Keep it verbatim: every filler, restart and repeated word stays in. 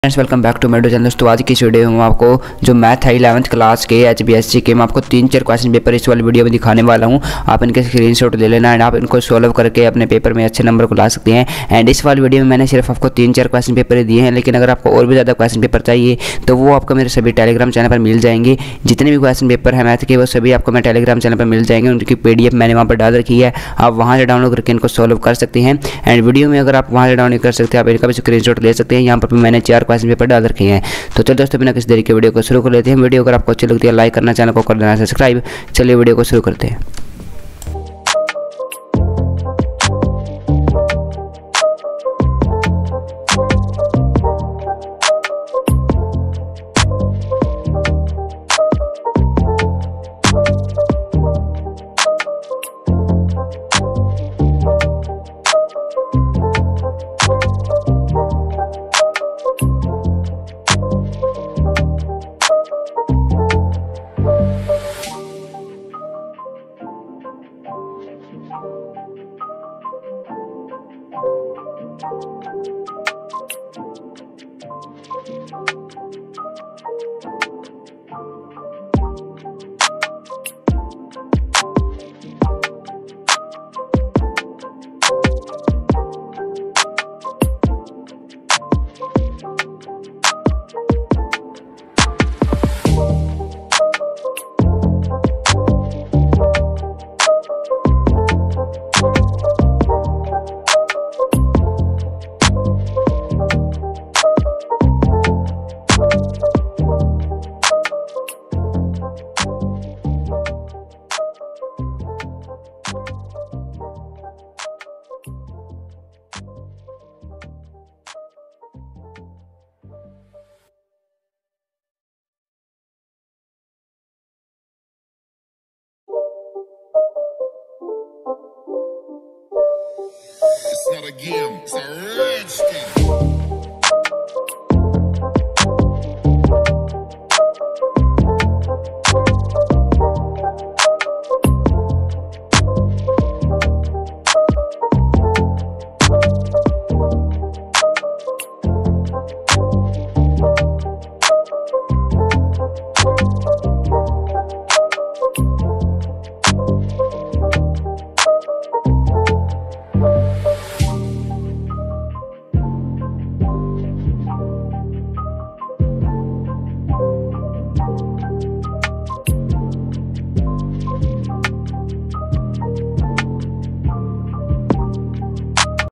Friends welcome back to मेडो channel. दोस्तों आज की इस वीडियो में आपको जो मैथ है इलेवंथ क्लास के एच बी एस सी के मैं आपको तीन चार क्वेश्चन पेपर इस वाली वीडियो में दिखाने वाला हूं। आप इनके स्क्रीनशॉट ले लेना एंड आप इनको सॉल्व करके अपने पेपर में अच्छे नंबर को ला सकते हैं। एंड इस वाली वीडियो में मैंने सिर्फ आपको तीन चार क्वेश्चन पेपर दिए हैं, लेकिन अगर आपको और भी ज़्यादा क्वेश्चन पेपर चाहिए तो वो आपको मेरे सभी टेलीग्राम चैनल पर मिल जाएंगे। जितने भी क्वेश्चन पेपर है मैथ के वो सभी आपको मैं टेलीग्राम चैनल पर मिल जाएंगे। उनकी पी डी एफ मैंने वहाँ पर डाल रखी है, आप वहाँ से डाउनलोड करके इनको सॉल्व कर सकते हैं। एंड वीडियो में अगर आप वहाँ से डाउनलोड कर सकते हैं, आप इनका भी स्क्रीनशॉट ले सकते हैं। यहाँ पर भी मैंने चार क्वेश्चन पेपर डाल रखे हैं। तो चलो दोस्तों बिना किसी देरी के वीडियो को शुरू कर लेते हैं। वीडियो अगर आपको अच्छी लगती है लाइक करना, चैनल को कर देना सब्सक्राइब। चलिए वीडियो को शुरू करते हैं। It's not a game, it's a rich thing.